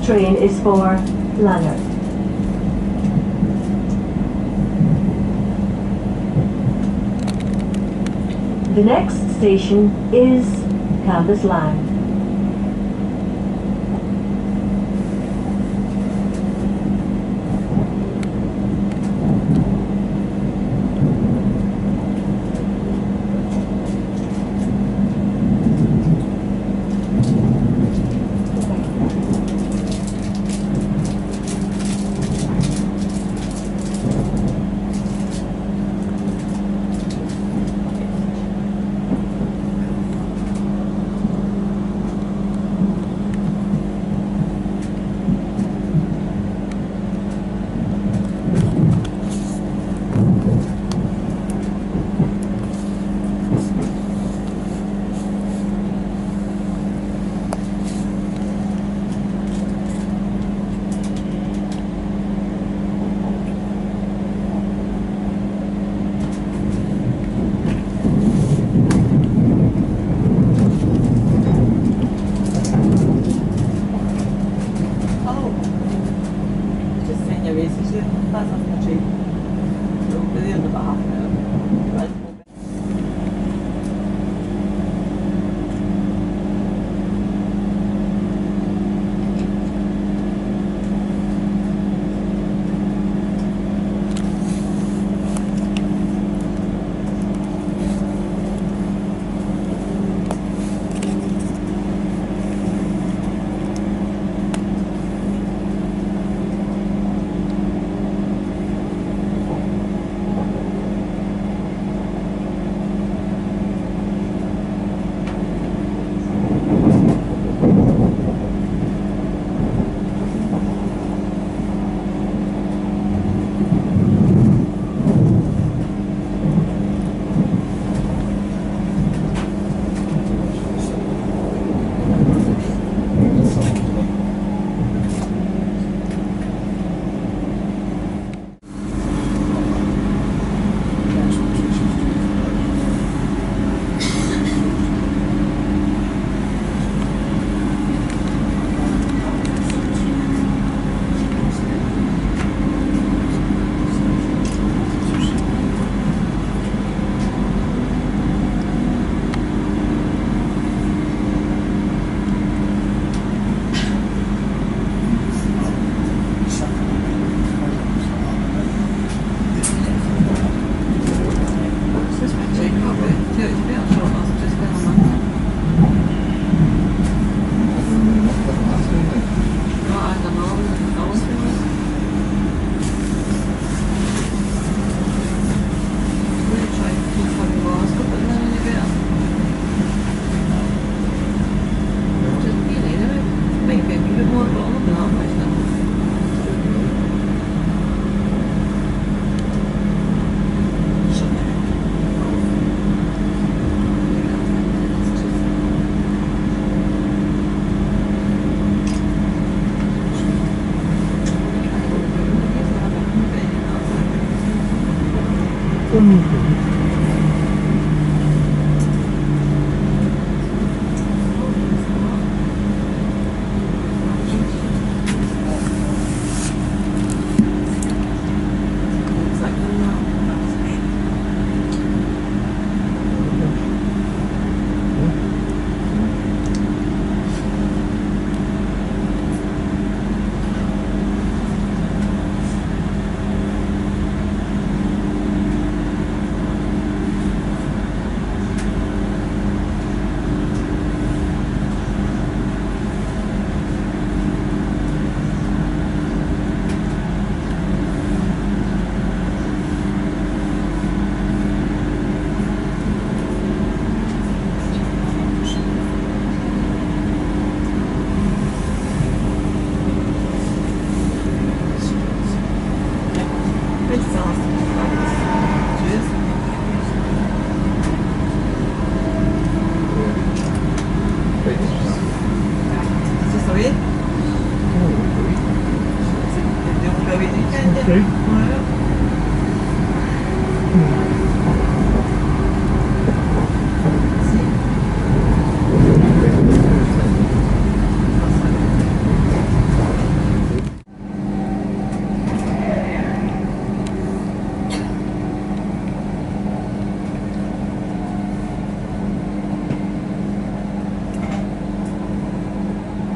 train is for Lanark. The next station is Cambuslang.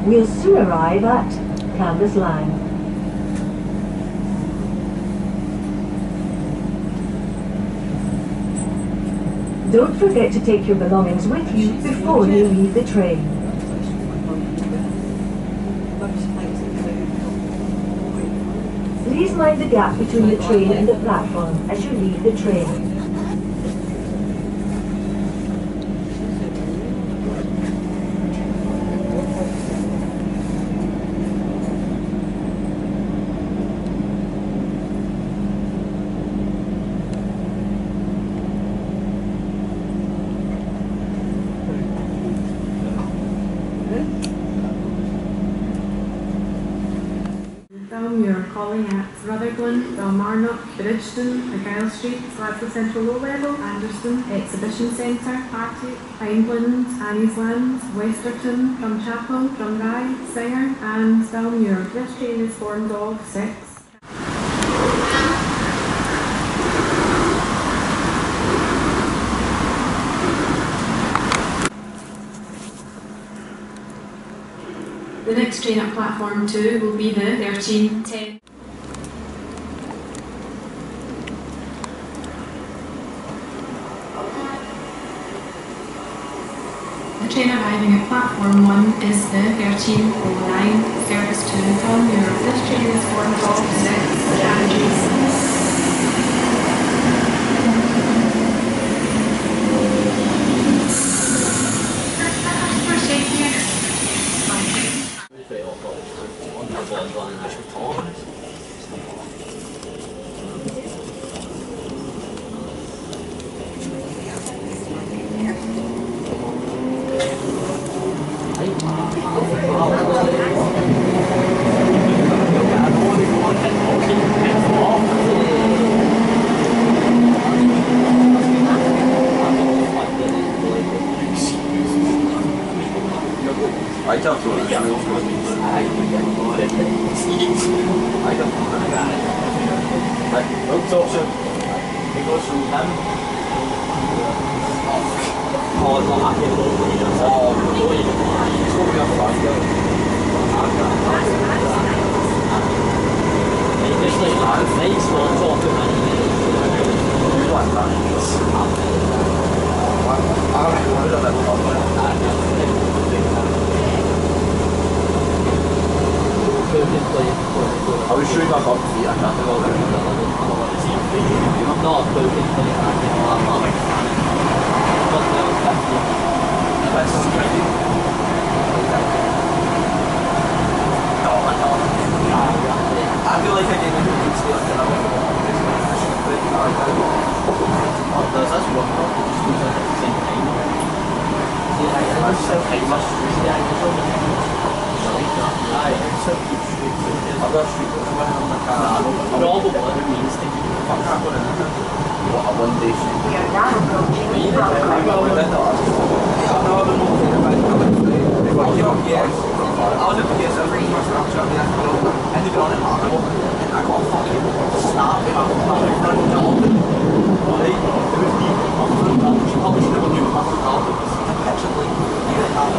We'll soon arrive at Canvas Line. Don't forget to take your belongings with you before you leave the train. Please mind the gap between the train and the platform as you leave the train. You're calling at Rutherglen, Balmarnock, Bridgeton, Glasgow Street, Glasgow Central Low Level, Anderson, Exhibition Centre, Partick, Pineland, Anniesland, Westerton, Drumchapel, Drumrye, Singer and Dalmuir. This train is formed of 6. The next train at platform 2 will be the 1310. The train arriving at platform 1 is the 1309 service to Dalmuir. This train is formed of 6 carriages. I was sure I got the feet, I can't think of it. I'm not a clothing thing, I'm not like a fan. But no, definitely. That's something. No, I don't. I feel like I gave it a good steal, I don't know. Oh, that's one more. Just looks like it's the same thing. Yeah, I just said, I must really, I just I've got street books when I'm in the car. But all the blood means things you can fuck up on it. What a one day street. We are now approaching Brockville. I know the whole thing about yes. I was at the PSL for my structure. I ended on it hard and I got fucking snapped in my front job. Right? It was deep. She probably should have knew my front job. It was actually really hard.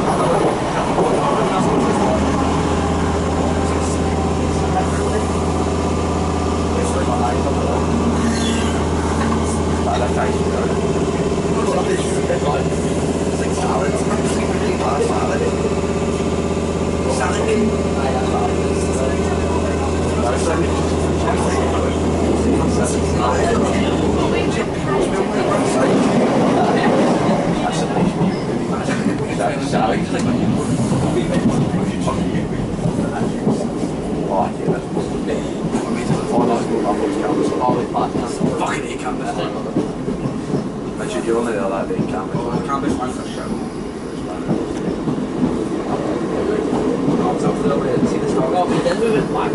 You're only allowed to eat cabbage. Cabbage one's a show. See the story? No, but then we went back.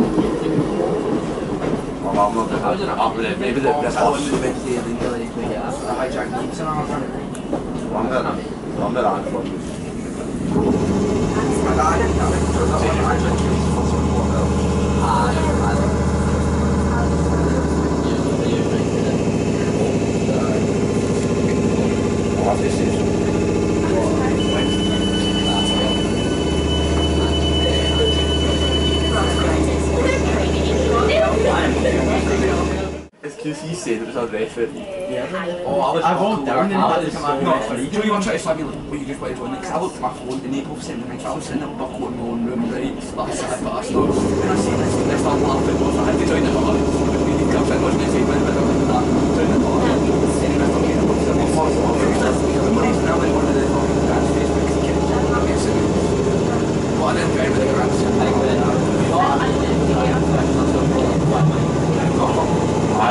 Well, I'm not the up with it. Maybe the best one is the best day in the league. Yeah, that's the hijack leagues and all that. One bit on for you. My dad, so that's what I actually for support though. This is said it was a referee. Oh, I was walked down and I it was not funny. Do you want to try to slap me like, what you just went on? Because I looked at my phone and they both sent me, I was sitting there buckle in my own room, right? That's it, but I started, when I seen this, I started laughing, I had to join the bar. We need to come in, wasn't it? So I went with that, join the bar. And I started getting up to the bar. The money's now in one of the fucking grants Facebook kids. I'm guessing. But I didn't go with the grants. I went out. I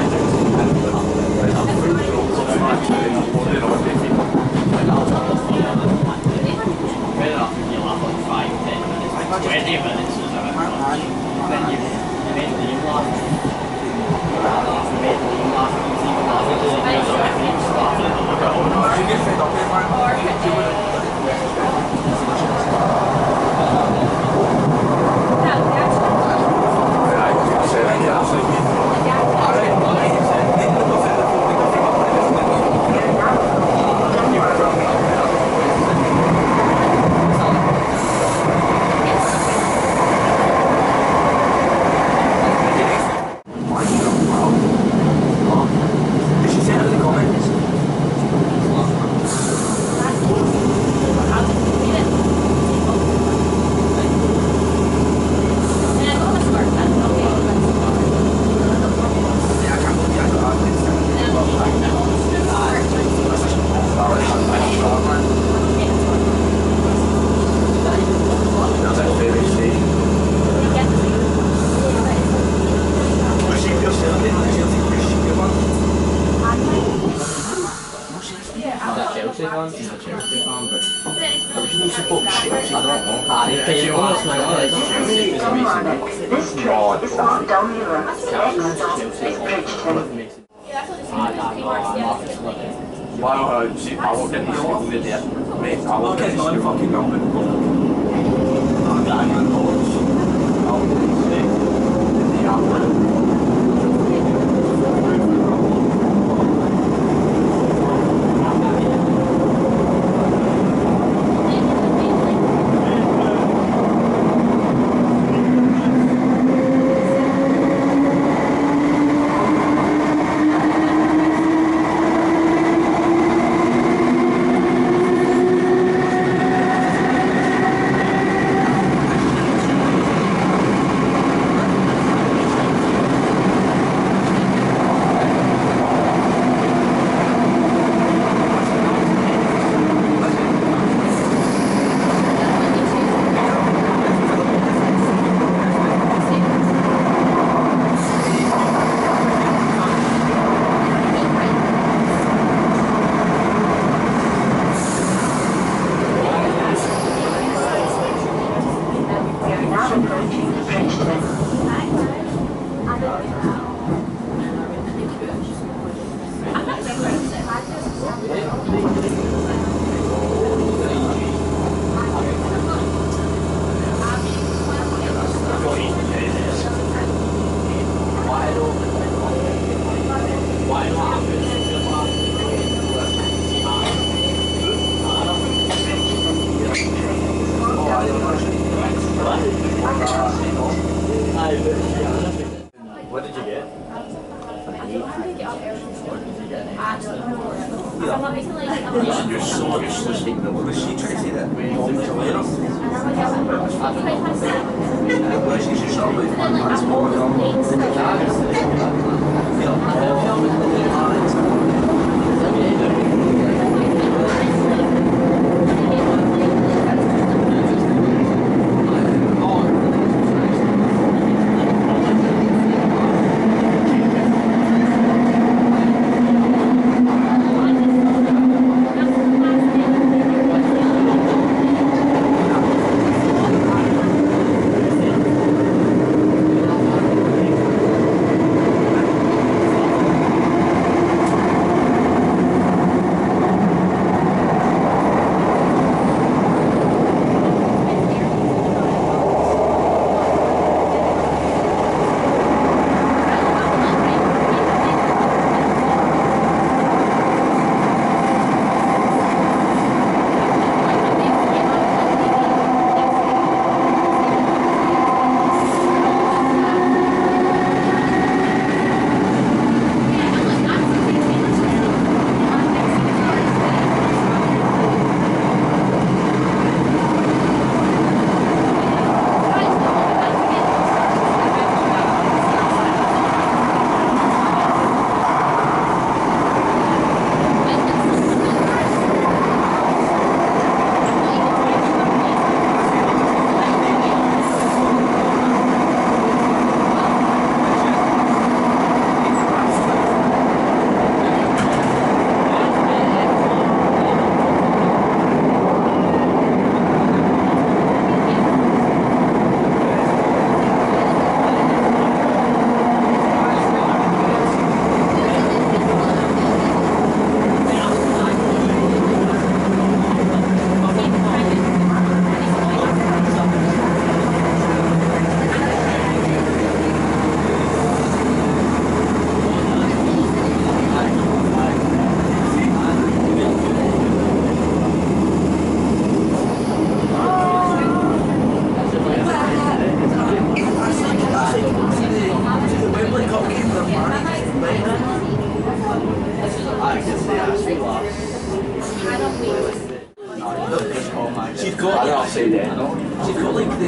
She's got like, she's got like the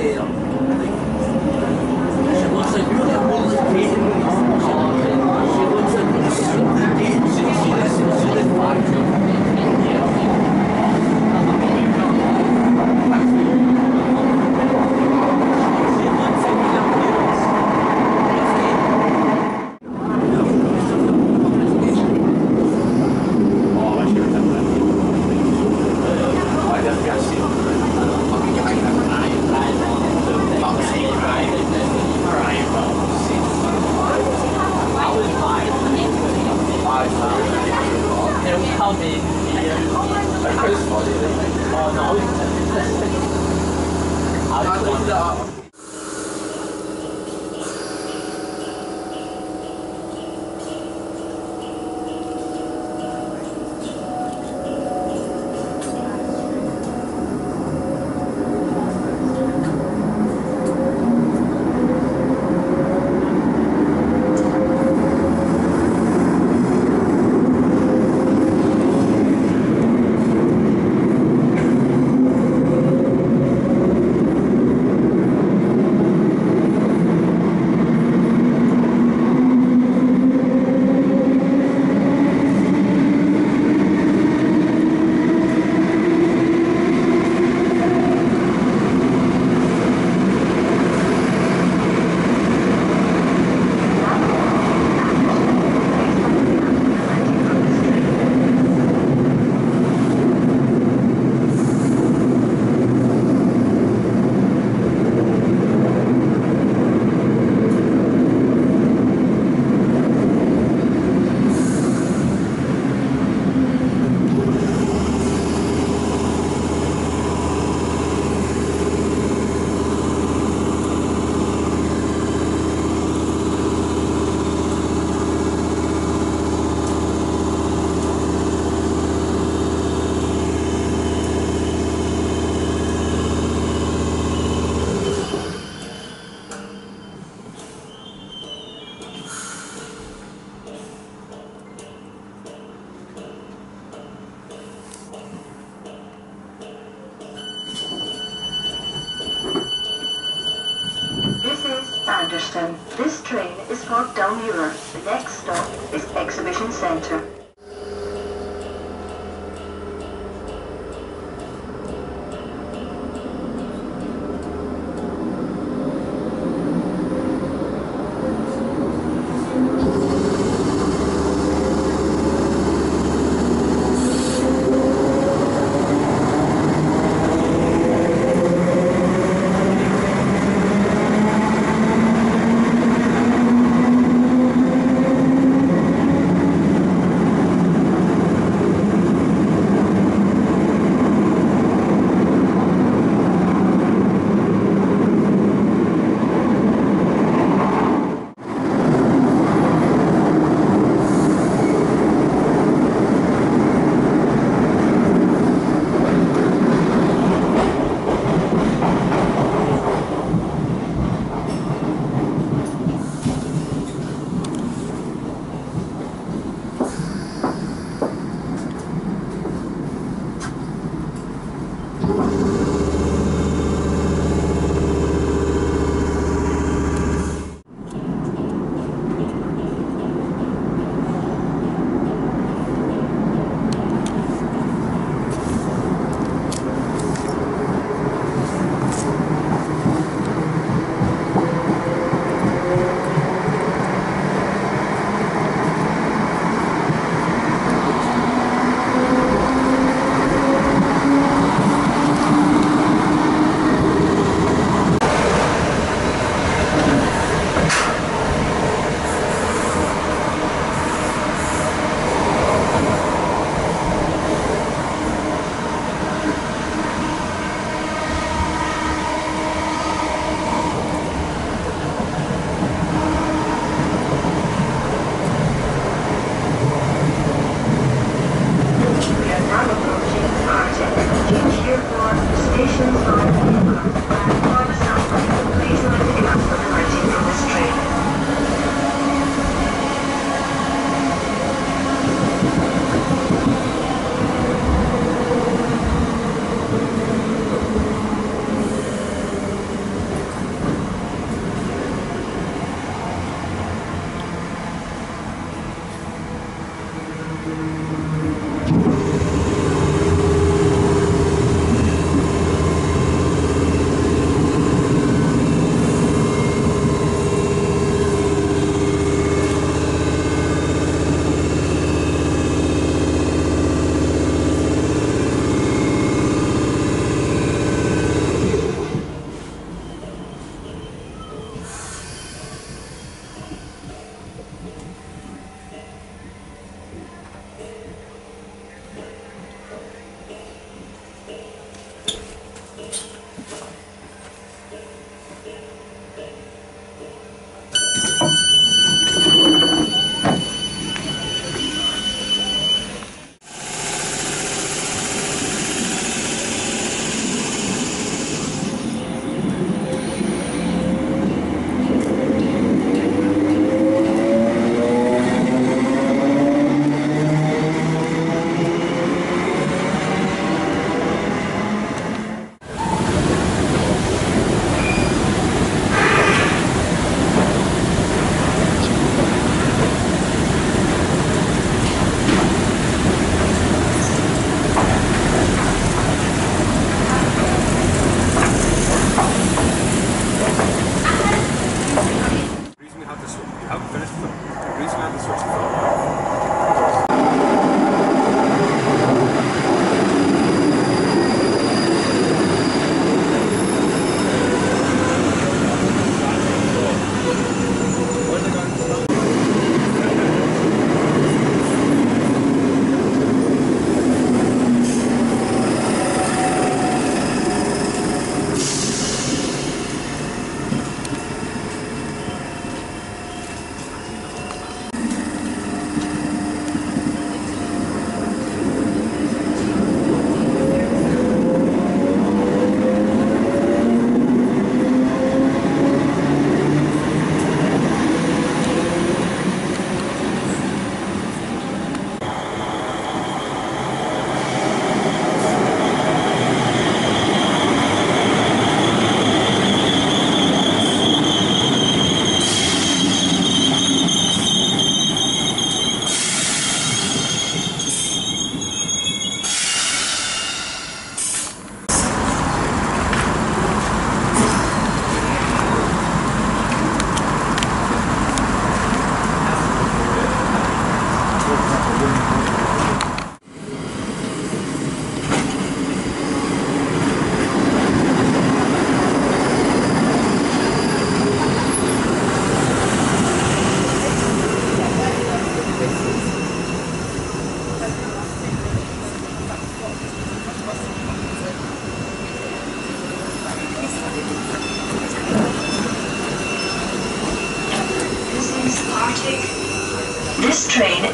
she looks like really all the painting she looks like Anderston. This train is for Dalmuir. The next stop is Exhibition Centre.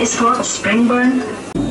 is for Springburn.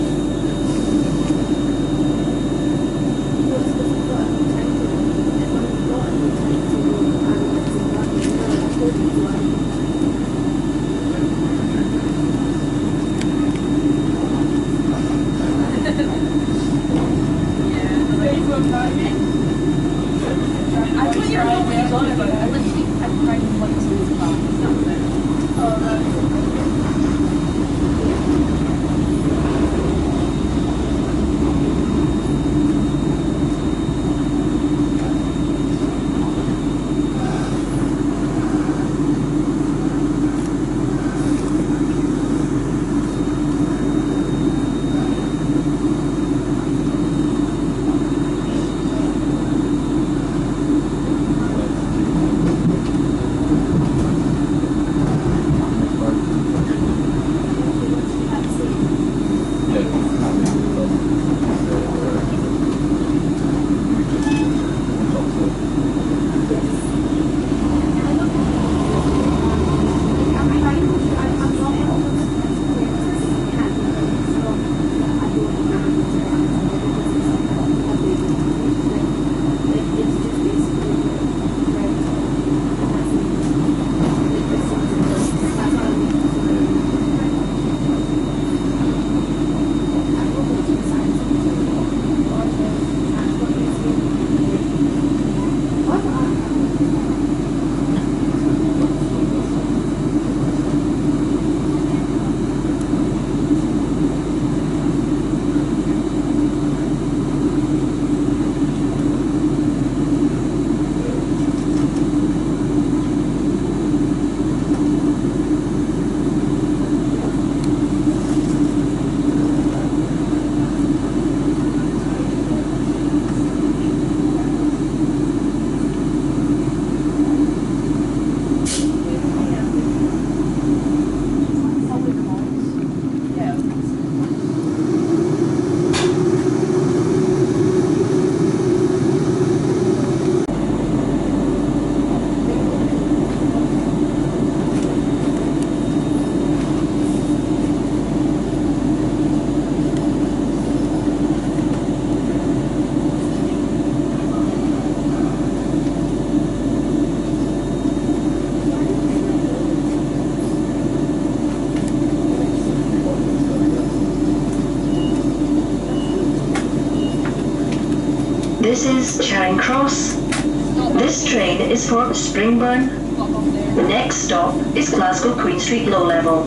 This is Charing Cross. This train is for Springburn. The next stop is Glasgow Queen Street Low Level.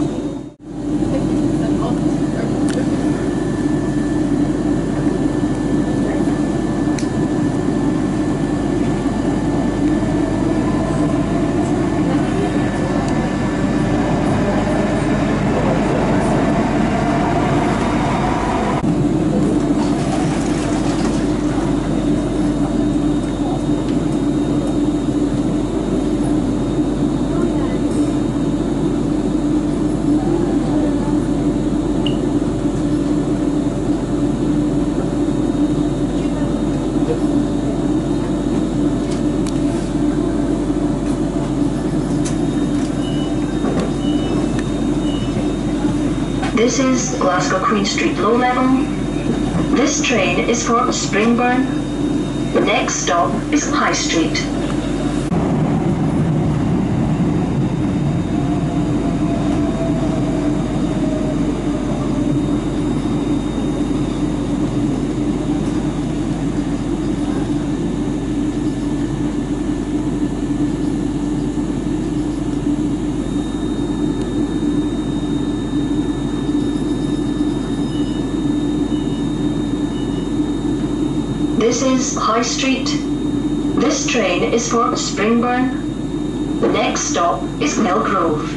This is Glasgow Queen Street Low Level. This train is for Springburn. The next stop is High Street. This is High Street. This train is for Springburn. The next stop is Mill Grove.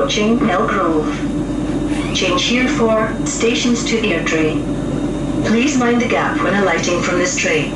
approaching Mill Grove. Change here for stations to Airdrie. Please mind the gap when alighting from this train.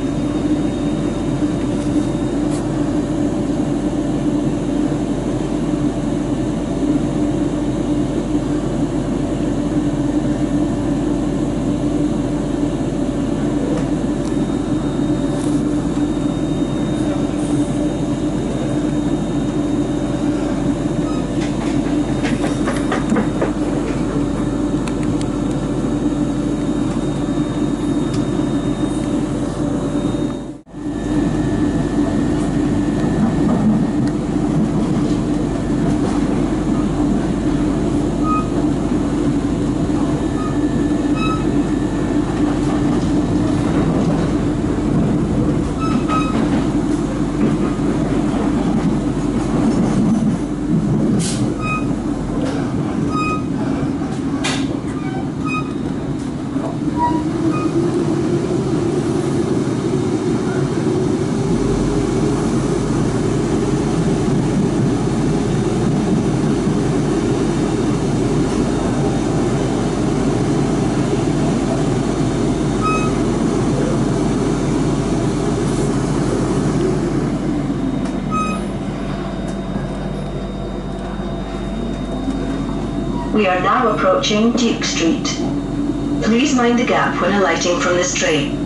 We are now approaching Duke Street. Please mind the gap when alighting from this train.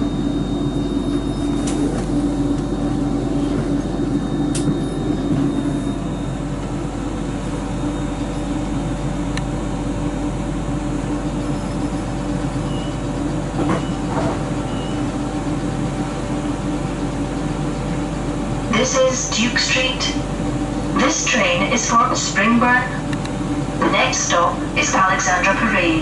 This is Duke Street. This train is for Springburn. The next stop is Alexandra Parade.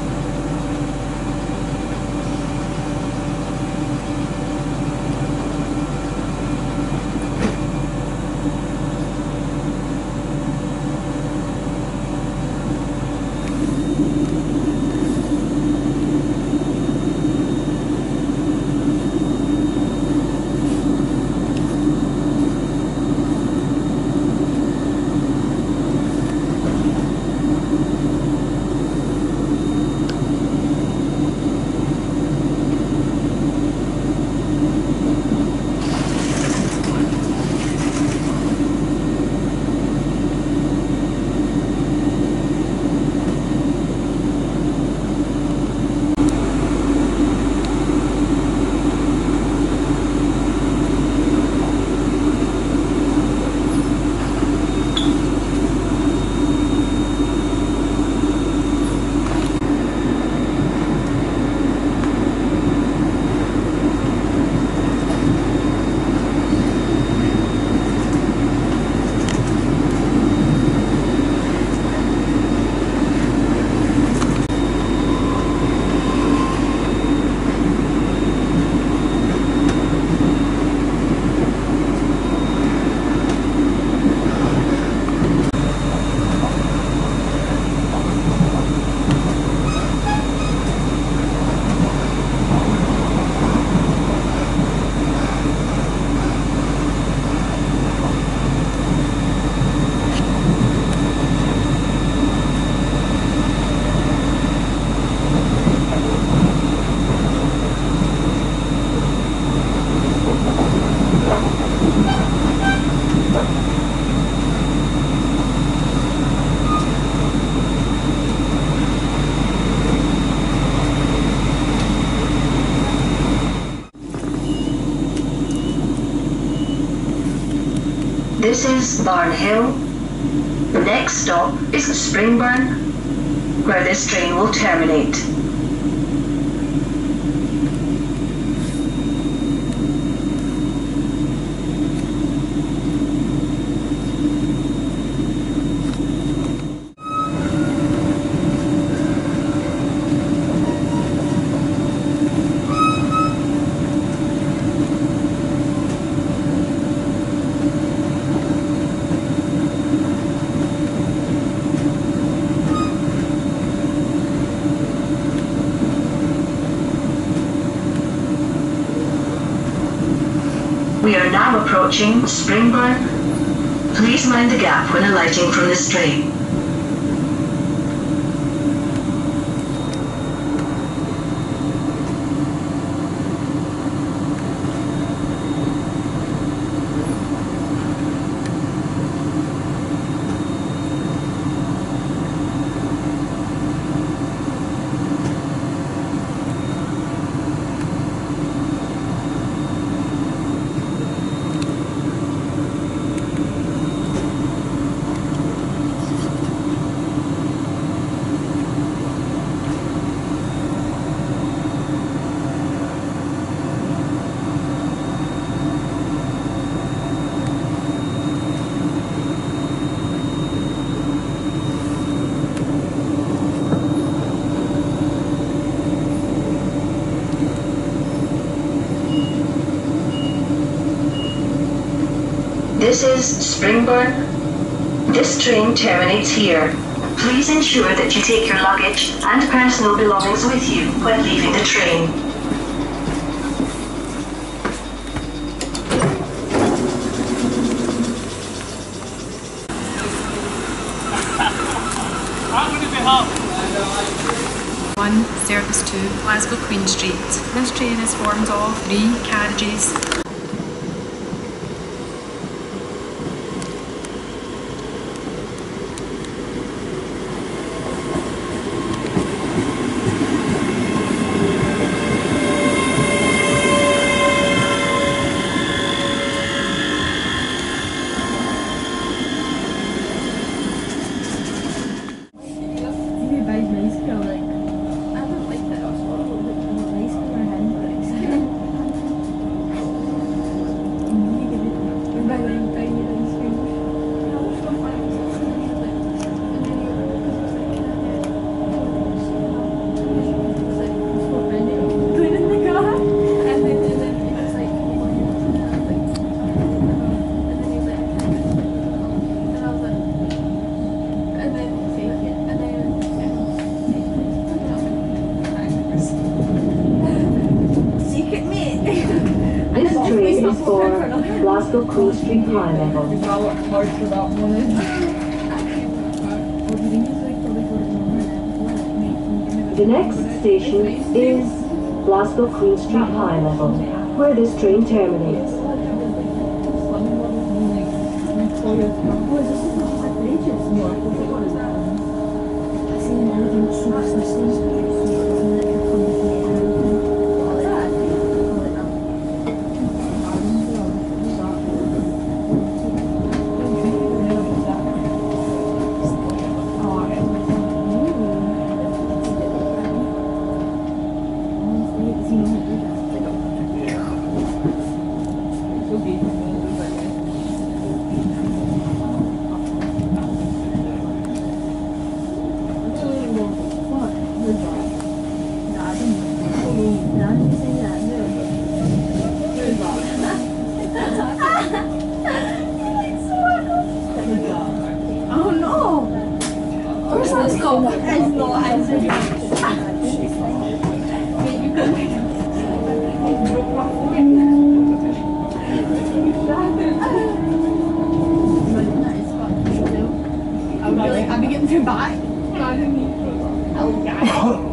This is Barnhill. The next stop is Springburn, where this train will terminate. We are now approaching Springburn. Please mind the gap when alighting from this train. This is Springburn. This train terminates here. Please ensure that you take your luggage and personal belongings with you when leaving the train. One service to Glasgow Queen Street. This train is formed of 3 carriages. This train is for Glasgow Queen Street high level. The next station is Glasgow Queen Street high level, where this train terminates. Oh no! There's no answer. I'll be getting too back.